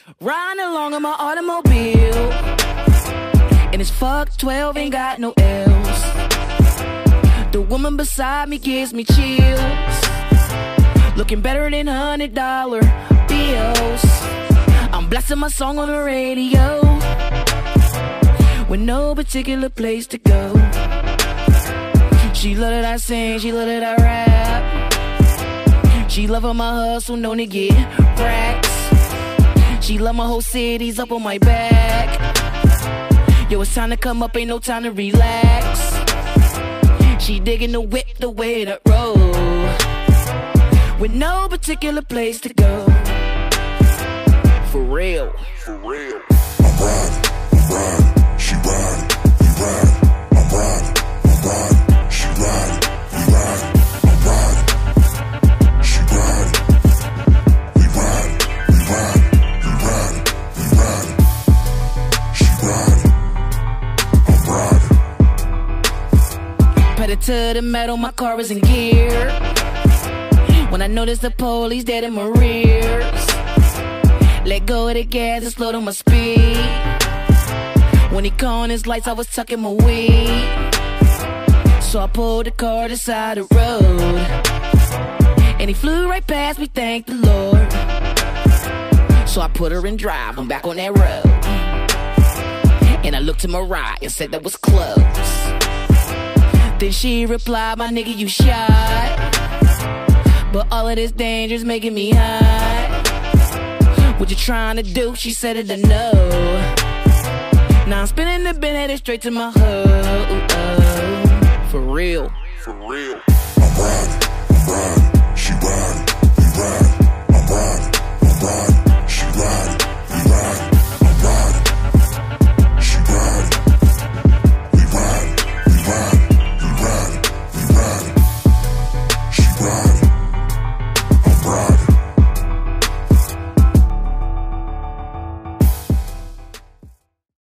Riding along in my automobile, and it's fuck 12, ain't got no else. The woman beside me gives me chills, looking better than $100 bills. I'm blasting my song on the radio, with no particular place to go. She love that I sing, she love that I rap. She love how my hustle, known to get racks. She love my whole city's up on my back. Yo, it's time to come up, ain't no time to relax. She digging the whip, the way that roll, with no particular place to go. For real. For real. I'm riding, she riding, we riding. I'm riding, she riding, we riding. I'm riding, she riding, we riding, we riding, we riding, we riding. She riding, I'm riding. Pedal to the metal, my car is in gear. When I notice the police dead in my rears, let go of the gas and slow down my speed. When he called his lights, I was tucking my weed. So I pulled the car to the side of the road, and he flew right past me, thank the Lord. So I put her in drive, I'm back on that road, and I looked to my right and said that was close. Then she replied, my nigga, you shot, but all of this danger's making me hot. What you trying to do? She said it a no. Now I'm spinning the bin, headed straight to my hood. For real. For real.